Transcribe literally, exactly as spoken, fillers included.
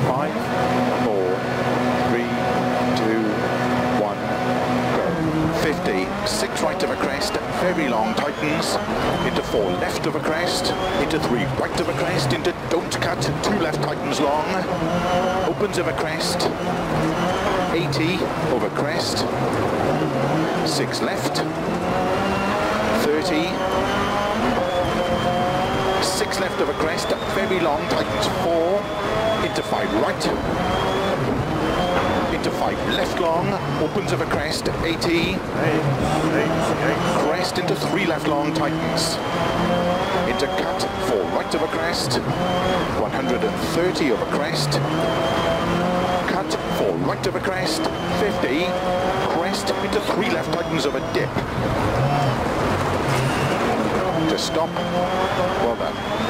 Five, four, three, two, one, go. fifty, six right of a crest, very long tightens, into four left of a crest, into three right of a crest, into don't cut, two left tightens long, opens of a crest, eighty over crest, six left, thirty, six left of a crest, very long, tightens four, into five right, into five left long, opens of a crest, eighty, crest into three left long, tightens, into cut, four right of a crest, one hundred thirty of a crest, cut, four right of a crest, fifty, crest into three left, tightens of a dip, to stop, well done.